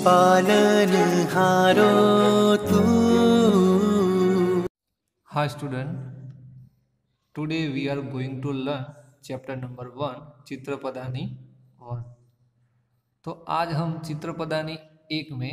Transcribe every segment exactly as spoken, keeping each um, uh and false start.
पालनहारो तू। Hi student, today we are going to learn chapter number one चित्रपदानी one. तो आज हम चित्रपदानी एक में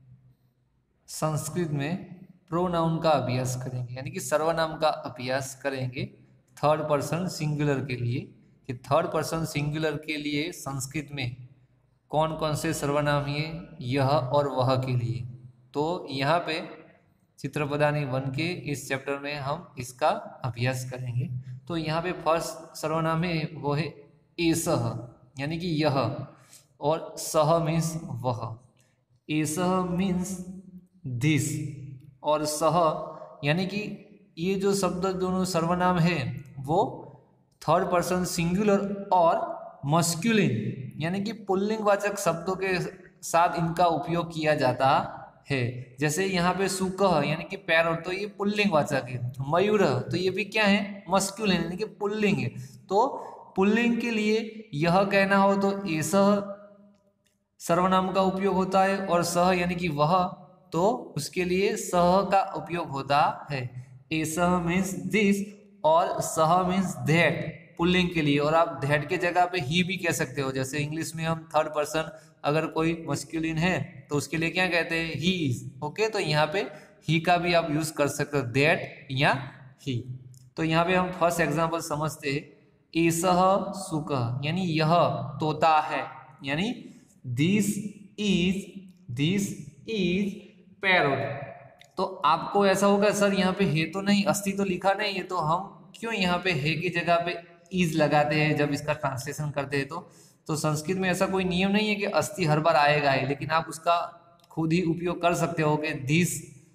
संस्कृत में प्रोनाउन का अभ्यास करेंगे, यानी कि सर्वनाम का अभ्यास करेंगे थर्ड पर्सन सिंगुलर के लिए कि थर्ड पर्सन सिंगुलर के लिए संस्कृत में कौन कौन से सर्वनाम है यह और वह के लिए। तो यहाँ पे चित्रपदानी वन के इस चैप्टर में हम इसका अभ्यास करेंगे। तो यहाँ पे फर्स्ट सर्वनाम है वो है एसह, यानी कि यह, और सह मीन्स वह। एसह मीन्स दिस और सह यानी कि ये जो शब्द दोनों सर्वनाम है वो थर्ड पर्सन सिंगुलर और मस्कुलिन यानी कि पुल्लिंग वाचक शब्दों के साथ इनका उपयोग किया जाता है। जैसे यहाँ पे सुकह यानी कि पैरोट, तो ये पुल्लिंग वाचक है। मयूर तो ये भी क्या है, मस्कुलिन यानी कि पुल्लिंग है। तो पुल्लिंग के लिए यह कहना हो तो एसह सर्वनाम का उपयोग होता है, और सह यानी कि वह तो उसके लिए सह का उपयोग होता है। एसह मीन्स दिस और सह मीन्स दैट पुल्लिंग के लिए, और आप दैट के जगह पे ही भी कह सकते हो। जैसे इंग्लिश में हम थर्ड पर्सन अगर कोई मस्कुलिन है तो उसके लिए क्या कहते हैं, ही इज। ओके, तो यहाँ पे ही का भी आप यूज कर सकते हो, दैट या ही। तो यहाँ पे हम फर्स्ट एग्जांपल समझते हैं। एसह सुकह यानी यह तोता है, यानी this is this is parrot. तो आपको ऐसा होगा सर यहाँ पे है तो नहीं, अस्थि तो लिखा नहीं है, तो हम क्यों यहाँ पे है की जगह पे इज लगाते हैं जब इसका ट्रांसलेशन करते हैं। तो तो संस्कृत में ऐसा कोई नियम नहीं है कि अस्थि हर बार आएगा ही, लेकिन आप उसका खुद ही उपयोग कर सकते हो कि दिस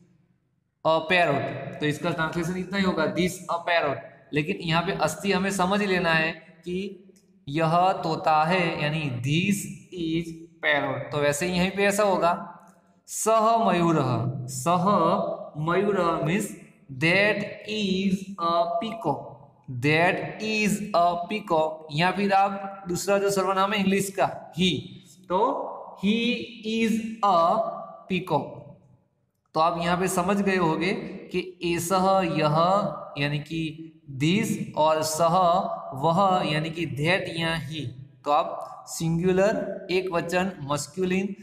अ पैरोट, तो इसका ट्रांसलेशन इतना ही होगा, दिस अ पैरोट। लेकिन यहाँ पे अस्थि हमें समझ लेना है कि यह तोता है, यानी दिस इज पैरोट। तो वैसे यहीं पे ऐसा होगा, सह मयूर, सह मयूर means that is a peacock, that is a peacock. या फिर आप दूसरा जो सर्वनाम है इंग्लिश का ही, तो ही इज अ पीकॉक। तो आप यहाँ पे समझ गए होंगे कि एसह यह यानी कि दिस, और सह वह यानी कि दैट या ही। तो आप सिंगुलर एक वचन मस्कुलिन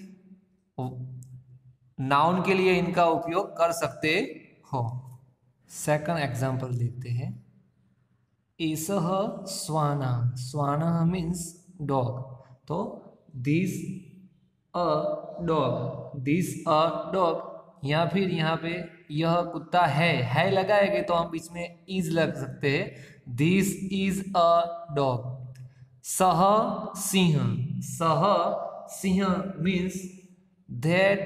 नाउन के लिए इनका उपयोग कर सकते हो। सेकंड एग्जांपल देखते हैं। एसह स्वाना, स्वाना मीन्स डॉग, तो this a dog, this a dog. या फिर यहाँ पे यह कुत्ता है, है लगाएंगे तो हम बीच में इज लग सकते हैं, दिस इज अ डॉग। सह सिंह, सह सिंह मीन्स दैट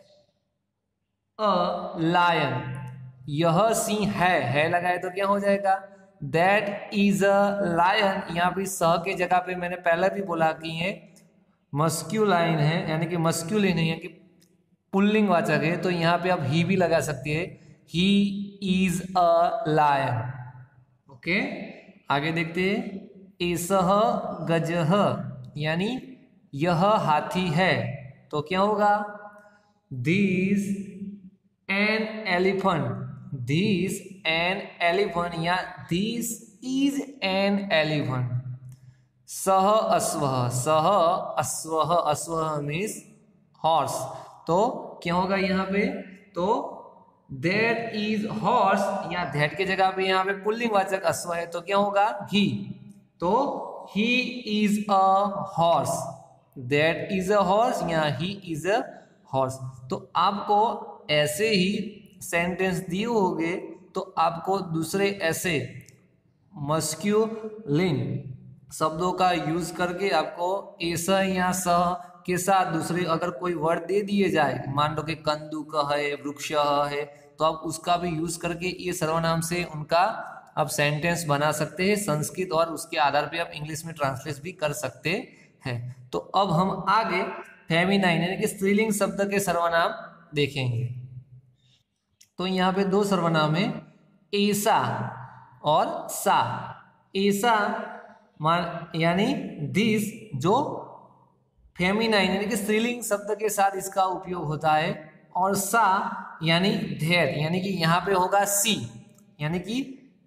अ लायन, यह सिंह है, है लगाए तो क्या हो जाएगा, दैट इज अ लायन। यहाँ पे सह के जगह पे मैंने पहले भी बोला कि ये मस्क्यूलाइन है, यानी कि मस्क्यूलिन है, यानी कि पुल्लिंग वाचक है। तो यहाँ पे आप ही भी लगा सकते हैं, he is a lion. Okay, आगे देखते हैं। एसह गजह यानी यह हाथी है, तो क्या होगा, this an elephant, this an elephant या दिस इज एन एलिफेंट। सह अश्व, सह अश्व, अश्व मीन्स हॉर्स, तो क्या होगा यहाँ पे, तो दैट इज हॉर्स, या दैट के जगह पे यहाँ पे पुल्लिंग वाचक अश्व है तो क्या होगा, ही। तो he is a horse, that is a horse या ही इज अ हॉर्स। तो आपको ऐसे ही सेंटेंस दिए होंगे तो आपको दूसरे ऐसे मस्क्यूलिन शब्दों का यूज करके आपको ऐसा या सह के साथ दूसरे अगर कोई वर्ड दे दिए जाए, मान लो कि कंदुक है, वृक्ष है, तो आप उसका भी यूज करके ये सर्वनाम से उनका आप सेंटेंस बना सकते हैं संस्कृत, और उसके आधार पे आप इंग्लिश में ट्रांसलेट भी कर सकते हैं। तो अब हम आगे फेमिनाइन यानी कि स्त्रीलिंग शब्द के सर्वनाम देखेंगे। तो यहाँ पे दो सर्वनाम है, ऐसा और सा। ऐसा मान यानी दिस जो फेमिनाइन यानी कि स्त्रीलिंग शब्द के साथ इसका उपयोग होता है। और सा यानी धेर, यानी कि यहाँ पे होगा सी, यानी कि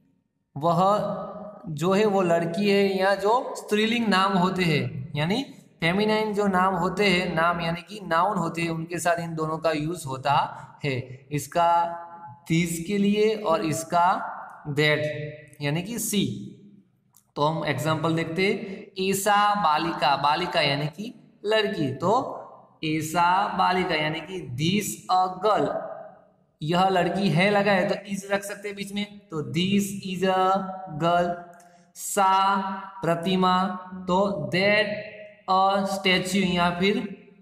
वह जो है वो लड़की है, या जो स्त्रीलिंग नाम होते हैं, यानी फेमिनाइन जो नाम होते हैं, नाम यानी कि नाउन होते हैं, उनके साथ इन दोनों का यूज होता है। इसका दिस के लिए और इसका दैट यानी कि सी। तो हम एग्जांपल देखते हैं। ऐसा बालिका, बालिका यानी कि लड़की, तो ऐसा बालिका यानी कि दिस अ गर्ल, यह लड़की है लगा है तो इज रख सकते हैं बीच में, तो दिस इज अ गर्ल। सा प्रतिमा, तो दैट अ स्टैच्यू, या फिर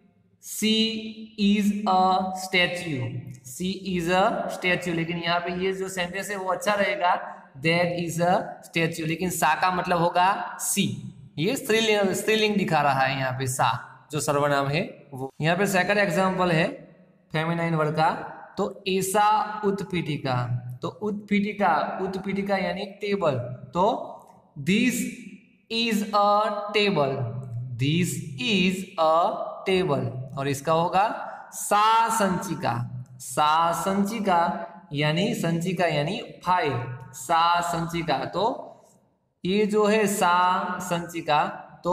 she is a statue, she is a statue. लेकिन यहाँ पे ये जो सेंटेंस है वो अच्छा रहेगा, दैट इज अ स्टैच्यू, लेकिन सा का मतलब होगा सी। ये स्त्रीलिंग स्त्रीलिंग दिखा रहा है यहाँ पे सा, जो सर्वनाम है वो। यहाँ पे सेकंड एग्जांपल है फेमिनाइन वर्ड का, तो ऐसा उत्पीठिका, तो उत्पीठिका, उत्पीठिका यानी टेबल, तो this is a table, this is a table. और इसका होगा सा संचिका, सा संचिका यानी संचिका यानी फाइल, सा संचिका। तो ये जो है सा संचिका, तो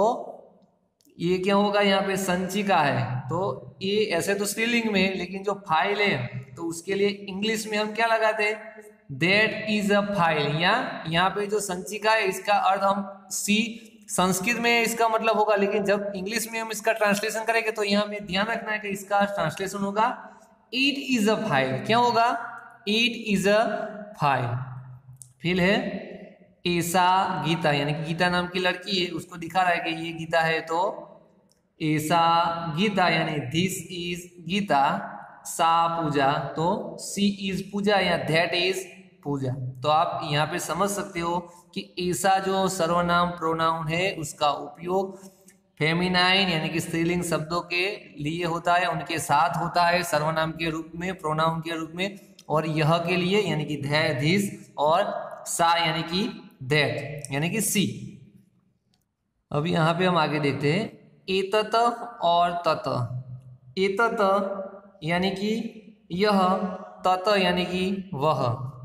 ये क्या होगा, यहाँ पे संचिका है, तो ये ऐसे तो स्त्रीलिंग में है, लेकिन जो फाइल है तो उसके लिए इंग्लिश में हम क्या लगाते हैं, दैट इज अ फाइल। या यहाँ पे जो संचिका है इसका अर्थ हम सी, संस्कृत में इसका मतलब होगा, लेकिन जब इंग्लिश में हम इसका ट्रांसलेशन करेंगे तो यहाँ में ध्यान रखना है कि इसका ट्रांसलेशन होगा इट इज अ फाइल। क्या होगा, इट इज अ फाइल। फिर है ऐसा गीता, यानी कि गीता नाम की लड़की है, उसको दिखा रहा है कि ये गीता है, तो ऐसा गीता यानी दिस इज गीता। सा पूजा, तो सी इज पूजा या दैट इज पूजा। तो आप यहाँ पे समझ सकते हो कि ऐसा जो सर्वनाम प्रोनाउन है उसका उपयोग फेमिनाइन यानी कि स्त्रीलिंग शब्दों के लिए होता है, उनके साथ होता है सर्वनाम के रूप में, प्रोनाउन के रूप में। और यह के लिए यानी कि धिस, और सा यानी कि दैट यानी कि सी। अब यहाँ पे हम आगे देखते हैं एतत और तत। एतत यानी कि यह, तत यानी कि वह।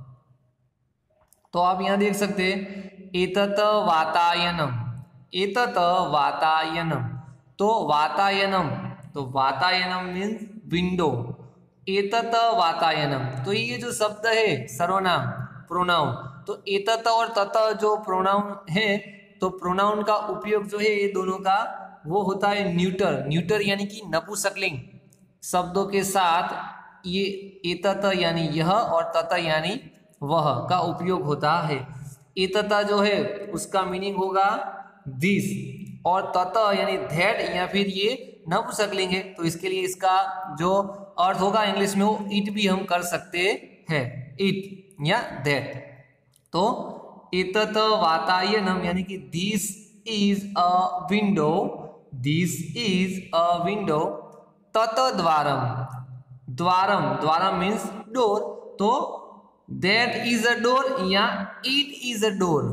तो आप यहाँ देख सकते हैं एतत वातायनम, एतत वातायनम, तो वातायनम, तो वातायनम मीन्स विंडो, एतत वातायनम। तो ये जो शब्द है सर्वनाम प्रोनाउन, तो एतत और तत जो प्रोनाउन है, तो प्रोनाउन का उपयोग जो है ये दोनों का वो होता है न्यूटर, न्यूटर यानी कि नपुंसकलिंग शब्दों के साथ ये एतत यानी यह और तत यानी वह का उपयोग होता है। एतत जो है उसका मीनिंग होगा दिस, और तत यानी दैट या फिर ये नपुंसकलिंग है, तो इसके लिए इसका जो अर्थ होगा इंग्लिश में वो इट भी हम कर सकते हैं, इट या दैट। तो एतत वातायनम यानी कि this is a window, this is a window. तत द्वारम, द्वारम, द्वारम मीन्स डोर, तो दैट इज अ डोर या it is a door,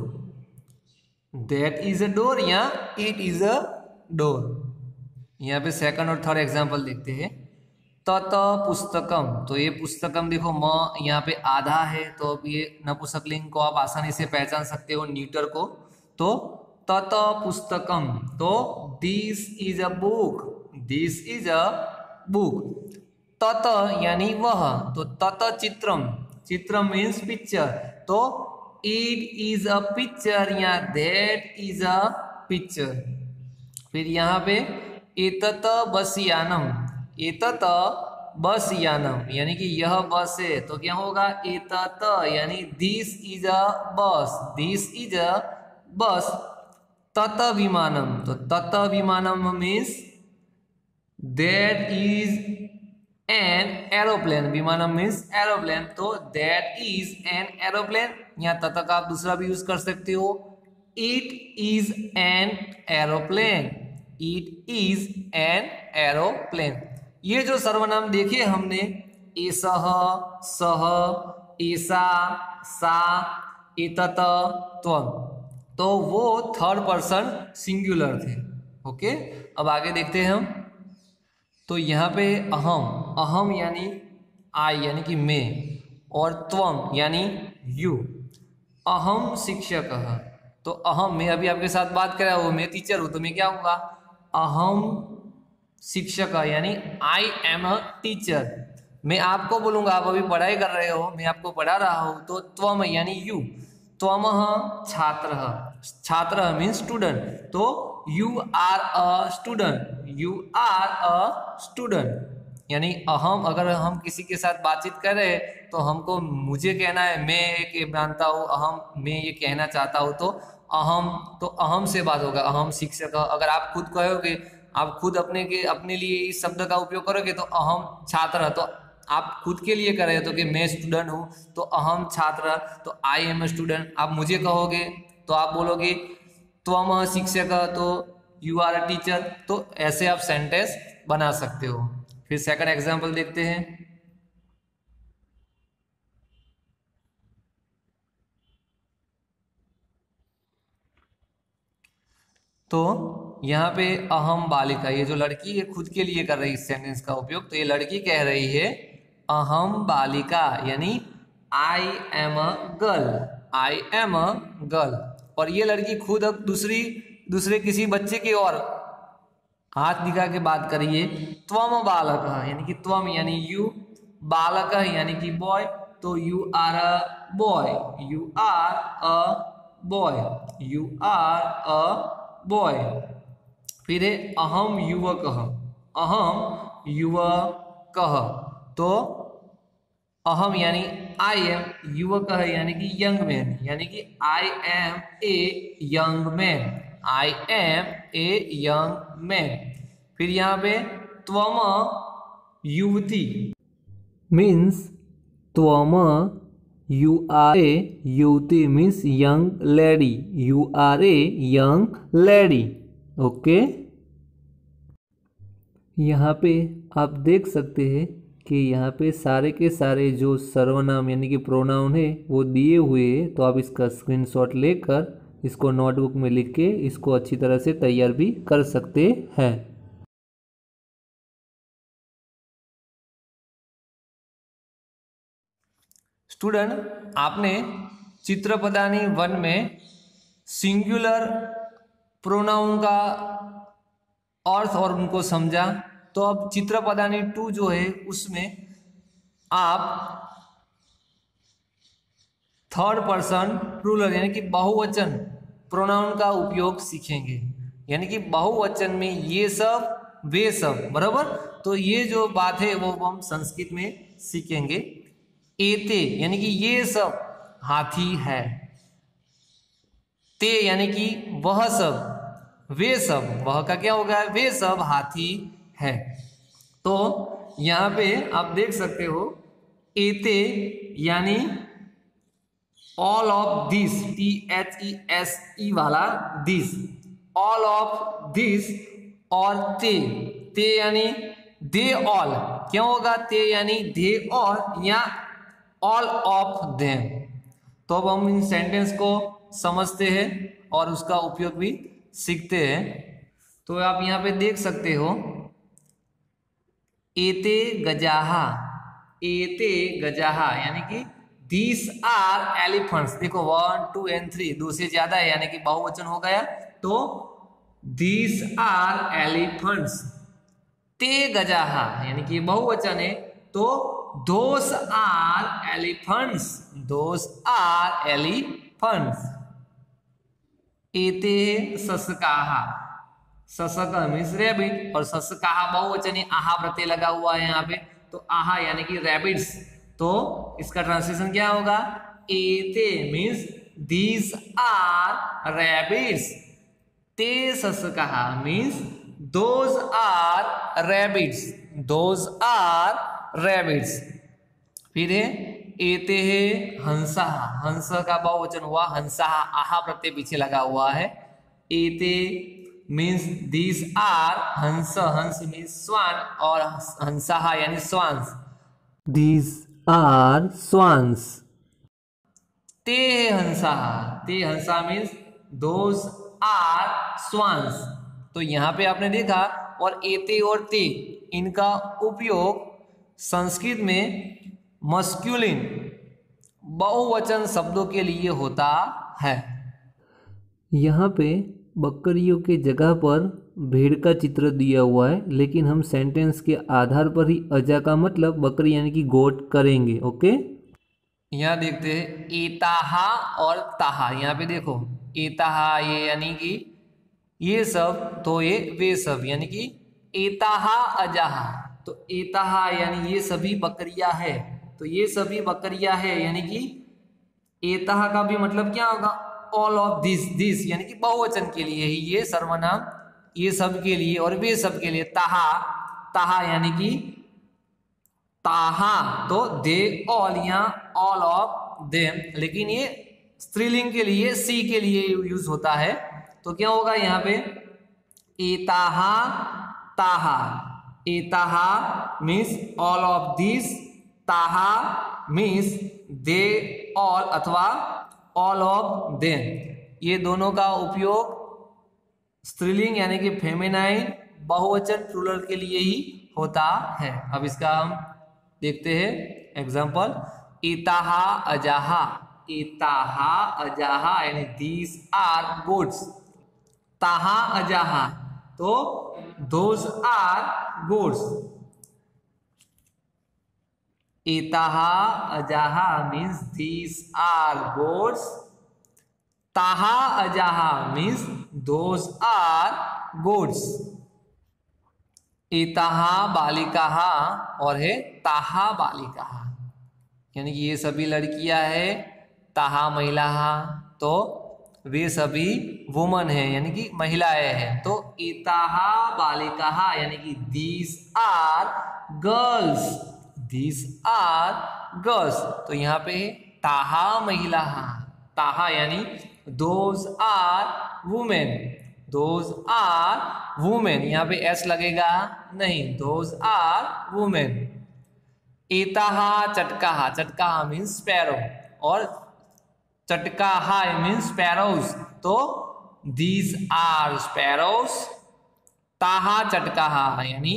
that is a door या इट इज अ डोर। यहाँ पे सेकंड और थर्ड एग्जांपल देखते हैं। तत पुस्तकम, तो ये पुस्तकम देखो म यहाँ पे आधा है, तो अब ये नपुंसकलिंग को आप आसानी से पहचान सकते हो न्यूटर को। तो तत पुस्तकम, तो this is a book, this is a book. तत यानी वह, तो तत चित्रम, चित्रम मीन्स पिक्चर, तो इट इज अ पिक्चर या दैट इज अ पिक्चर। फिर यहाँ पे एतत बसयानम, एतत बसयानम यानी कि यह बस है, तो क्या होगा एतत यानी दिस इज अ बस, दिस इज अ बस। तत विमानम, तो तत विमानम means that is an aeroplane, विमानम मीन्स एरोप्लेन, तो दैट इज एन एरोप्लेन। यहाँ तत का आप दूसरा भी यूज कर सकते हो, it is an aeroplane, it is an aeroplane. ये जो सर्वनाम देखे हमने, एसह, सह, ऐसा, सा, एतत, त्वं, तो वो थर्ड पर्सन सिंगुलर थे, ओके, अब आगे देखते हैं हम। तो यहाँ पे अहम, अहम यानी आई यानी कि मैं, और त्वम यानी यू। अहम शिक्षक, तो अहम मैं अभी आपके साथ बात कर रहा हूँ, मैं टीचर हूँ, तो मैं क्या हूँगा, अहम शिक्षक यानी आई एम अ टीचर। मैं आपको बोलूंगा, आप अभी पढ़ाई कर रहे हो, मैं आपको पढ़ा रहा हूँ, तो त्वम यानी यू। त्वमः छात्र, छात्र मीन्स स्टूडेंट, तो you are a student, you are a student. यानी अहम, अगर हम किसी के साथ बातचीत कर रहे हैं तो हमको मुझे कहना है, मैं एक जानता हूँ, अहम मैं ये कहना चाहता हूँ, तो अहम, तो अहम से बात होगा, अहम शिक्षक। अगर आप खुद कहोगे, आप खुद अपने के अपने लिए इस शब्द का उपयोग करोगे, तो अहम छात्र, तो आप खुद के लिए कर रहे हो, तो कि मैं स्टूडेंट हूँ, तो अहम छात्र, तो आई एम ए स्टूडेंट। आप मुझे कहोगे तो आप बोलोगे त्वम शिक्षक, तो यू आर अ टीचर। तो ऐसे आप सेंटेंस बना सकते हो। फिर सेकंड एग्जांपल देखते हैं। तो यहाँ पे अहम बालिका, ये जो लड़की है खुद के लिए कर रही है इस सेंटेंस का उपयोग, तो ये लड़की कह रही है अहम बालिका, यानी I am a girl, I am a girl. और ये लड़की खुद अब दूसरी दूसरे किसी बच्चे की ओर हाथ दिखा के बात करिए, त्वम बालक, यानी कि त्वम यानी यू, बालक यानी कि बॉय, तो you are a boy, you are a boy, you are a boy. फिर है अहम युवक, अहम युवक, तो अहम यानी आई एम, युवक है यानी कि यंग मैन, यानी कि I am a young man, I am a young man. फिर यहाँ पे त्वम युवती मीन्स त्वम, यू आर ए युवती means young lady, you are a young lady. Okay, यहाँ पे आप देख सकते हैं कि यहाँ पे सारे के सारे जो सर्वनाम यानी कि प्रोनाउन है वो दिए हुए हैं, तो आप इसका स्क्रीनशॉट लेकर इसको नोटबुक में लिख के इसको अच्छी तरह से तैयार भी कर सकते हैं। स्टूडेंट, आपने चित्रपदानी वन में सिंगुलर प्रोनाउन का अर्थ और उनको समझा, तो अब चित्रपदानी टू जो है उसमें आप थर्ड पर्सन प्लूरल यानी कि बहुवचन प्रोनाउन का उपयोग सीखेंगे। यानी कि बहुवचन में ये सब वे सब, बराबर। तो ये जो बात है वो हम संस्कृत में सीखेंगे। एते यानी कि ये सब हाथी है, ते यानी कि वह सब, वे सब, वह का क्या होगा, वे सब हाथी है। तो यहाँ पे आप देख सकते हो एते यानी all of this, T H E S E वाला दिस, ऑल ऑफ दिस, और ते, ते यानी दे ऑल, क्या होगा, ते यानी दे ऑल या ऑल ऑफ देम। तो अब हम इन सेंटेंस को समझते हैं और उसका उपयोग भी सीखते हैं। तो आप यहाँ पे देख सकते हो एते गजाहा, एते गजाहा यानी कि दीस आर एलिफेंट्स। देखो वन टू एंड थ्री, दो से ज्यादा है यानी कि बहुवचन हो गया, तो दीस आर एलिफेंट्स। ते गजाहा यानी कि बहुवचन है, तो those are elephants, those are elephants. एते ससकाहा, ससक मीन्स रैबिट, और ससकाहा बहुवचन है, आहा प्रत्यय लगा हुआ है यहाँ पे, तो आहा यानी कि रैबिट्स। तो इसका ट्रांसलेशन क्या होगा, एते मीन्स दीज आर रैबिट्स, ते ससकाहा means those are rabbits, those are rabbits. फिर है एते है हंसा, हंस का बहुवचन हुआ हंसा, आहा प्रत्यय पीछे लगा हुआ है। एते मीन्स दीज आर हंस, हंस मीन्स स्वान, और हंसा यानी स्वांस, दीज आर स्वांस। ते हंसा, ते हंसा मीन्स दोज आर स्वांस, तो यहाँ पे आपने देखा, और एते और ते इनका उपयोग संस्कृत में मस्कुलिन बहुवचन शब्दों के लिए होता है। यहाँ पे बकरियों के जगह पर भेड़ का चित्र दिया हुआ है, लेकिन हम सेंटेंस के आधार पर ही अजा का मतलब बकरी यानी कि गोट करेंगे। ओके, यहाँ देखते हैं एताहा और ताहा। यहाँ पे देखो एताहा ये यानी कि ये सब, तो ये वे सब यानी कि एताहा अजाहा। तो एताहा यानी ये सभी बकरियां है, तो ये सभी बकरियां है यानी कि एताहा का भी मतलब क्या होगा, ऑल ऑफ दिस। दिस यानी कि बहुवचन के लिए ही ये सर्वनाम, ये सब के लिए और वे सब के लिए। ताहा, ताहा यानी कि ताहा तो दे ऑल, यहाँ ऑल ऑफ देम, लेकिन ये स्त्रीलिंग के लिए सी के लिए यूज होता है। तो क्या होगा यहाँ पे एताहा ताहा। एताहा मीन्स ऑल ऑफ दिस, ताहा मीन्स दे ऑल अथवा ऑल ऑफ देम। ये दोनों का उपयोग स्त्रीलिंग यानी कि फेमिनाइन बहुवचन प्लूरल के लिए ही होता है। अब इसका हम देखते हैं एग्जाम्पल। एताहा अजाहा, एताहा अजाहा यानी दीज आर गोट्स। ताहा अजाहा तो दोज आर गोट्स। एताहा अजाहा मीन्स दीज आर गोट्स, ताहा अजाहा मीन्स दोज आर गोट्स। एताहा बालिकाहा और है ताहा बालिकाहा, यानी कि ये सभी लड़कियां है, ताहा महिलाहा तो वे सभी वुमन है यानी कि महिलाएं हैं। तो एताहा बालिकाहा यानी कि these are girls, these are girls. तो यहाँ पे ताहा महिलाहा, ताहा यानी those are women, those are women. यहाँ पे एस लगेगा नहीं, दोज आर वुमेन। एताहा चटकाहा, चटकाहा मीन्स स्पैरो और चटकाहा मीन्स स्पैरोज, तो दीज आर स्पैरोज। ताहा चटकाहा यानी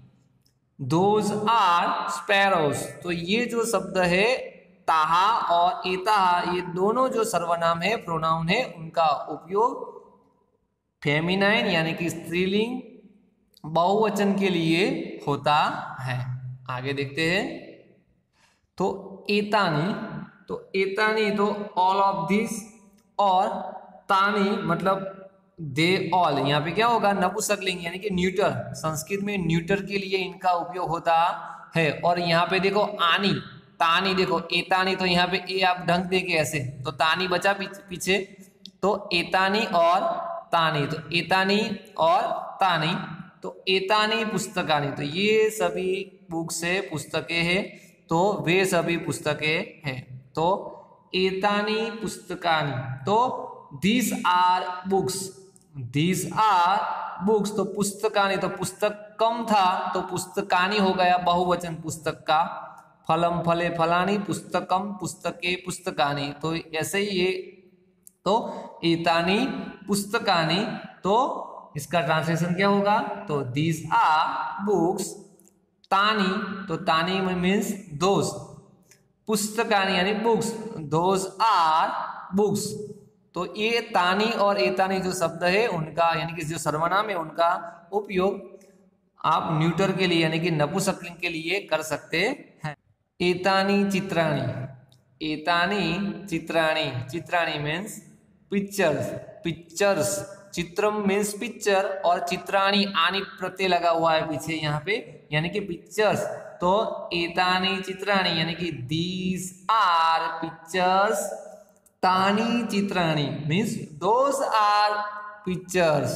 दोज आर स्पैरोज। तो ये जो शब्द है ताहा और एताहा, ये दोनों जो सर्वनाम है, प्रोनाउन है, उनका उपयोग फेमिनाइन यानी कि स्त्रीलिंग बहुवचन के लिए होता है। आगे देखते हैं। तो एतानी, तो एतानी तो ऑल ऑफ दिस, और तानी मतलब दे ऑल। यहाँ पे क्या होगा नपुंसकलिंग यानी कि न्यूटर, संस्कृत में न्यूटर के लिए इनका उपयोग होता है। और यहाँ पे देखो आनी, तानी, देखो एतानी तो यहाँ पे ए आप ढंग देके ऐसे, तो तानी बचा पीछे, तो एतानी और तानी, तो एतानी और तानी, तो एतानी पुस्तकानी, तो ये सभी बुक्स है, पुस्तकें हैं, तो वे सभी पुस्तकें हैं। तो एतानी पुस्तकानी तो these are books, these are books. तो पुस्तकानी तो पुस्तक कम था तो पुस्तकानी हो गया बहुवचन पुस्तक का। फलम फले फलानी, पुस्तकम पुस्तके पुस्तकानी, तो ऐसे ही ये, तो एतानी पुस्तकानी, तो इसका ट्रांसलेशन क्या होगा, तो दीज आर बुक्स। तानी तो तानी मीन्स दोज, पुस्तकानी यानी बुक्स, दोज आर बुक्स। तो ये तानी और एतानी जो शब्द है उनका यानी कि जो सर्वनाम है उनका उपयोग आप न्यूटर के लिए यानी कि नपुंसकलिंग के लिए कर सकते हैं। एतानी चित्राणी, एतानी चित्राणी, चित्राणी मीन्स पिक्चर्स, पिक्चर्स। चित्रम मीन्स पिक्चर और चित्राणी आनी प्रत्यय लगा हुआ है पीछे यहाँ पे यानी कि पिक्चर्स। तो एतानी चित्राणी यानी कि दीज आर पिक्चर्स। तानी चित्राणी मीन्स दोज आर पिक्चर्स।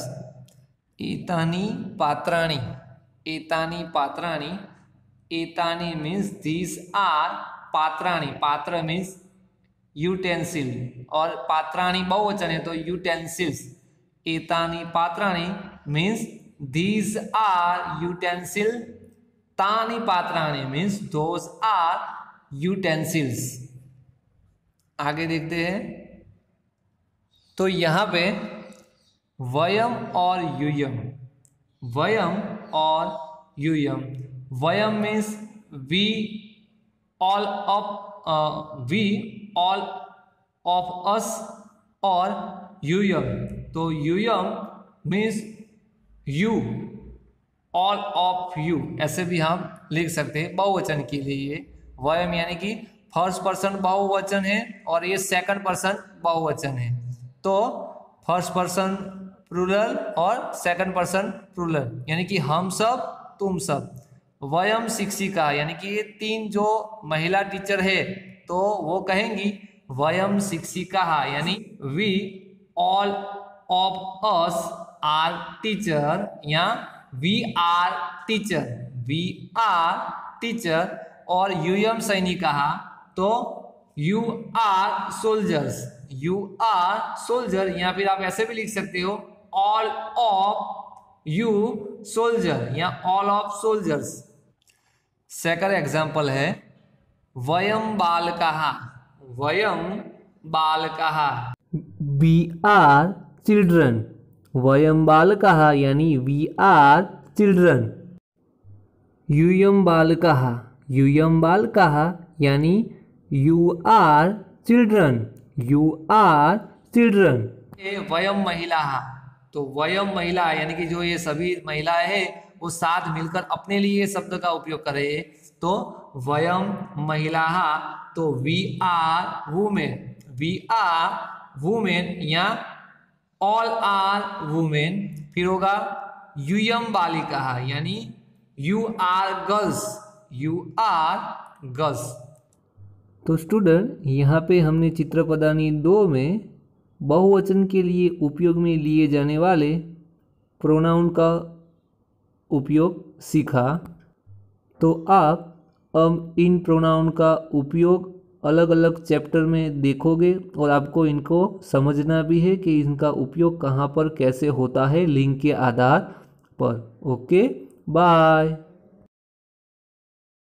एतानी पात्राणी, एतानी पात्राणी, एतानी मीन्स दीज आर पात्राणी। पात्र मीन्स यूटेंसिल और पात्राणी बहुवचन है तो यूटेंसिल्स। एतानी पात्राणी मीन्स दीज आर यूटेंसिल। तानी पात्राणी मीन्स दोज आर यूटेंसिल्स। आगे देखते हैं। तो यहाँ पे वयम और यूयम, वयम और यूयम। वयम means we all of we all of us, और यूयम तो यूयम means you all of you, ऐसे भी हम लिख सकते हैं बहुवचन के लिए। वयम यानी कि फर्स्ट पर्सन बहुवचन है और ये सेकंड पर्सन बहुवचन है, तो फर्स्ट पर्सन प्लूरल और सेकंड पर्सन प्लूरल, यानी कि हम सब तुम सब। वयम शिक्षिका यानी कि ये तीन जो महिला टीचर है तो वो कहेंगी वयम शिक्षिका, यानी we all of us are teacher, या we are teacher, we are teacher. और यूयम सैनिका तो you are soldiers, you are soldier, या फिर आप ऐसे भी लिख सकते हो ऑल ऑफ यू सोल्जर या all of soldiers. Second example है वयम बालकाः, वयम बालकाः, वी आर चिल्ड्रन, वयम बालकाः यानी वी आर चिल्ड्रन। यूयम बालकाः, यूयम बालकाः यानी you are children, you are children. वयम महिला, तो वयम महिला यानी कि जो ये सभी महिलाएं हैं वो साथ मिलकर अपने लिए ये शब्द का उपयोग कर रहे हैं। तो वयम महिला तो we are women, we are women या ऑल आर वुमेन। फिर होगा यूयम बालिका यानी you are girls, you are girls. तो स्टूडेंट यहाँ पे हमने चित्रपदानी दो में बहुवचन के लिए उपयोग में लिए जाने वाले प्रोनाउन का उपयोग सीखा। तो आप अब इन प्रोनाउन का उपयोग अलग अलग चैप्टर में देखोगे और आपको इनको समझना भी है कि इनका उपयोग कहाँ पर कैसे होता है लिंग के आधार पर। Okay, bye.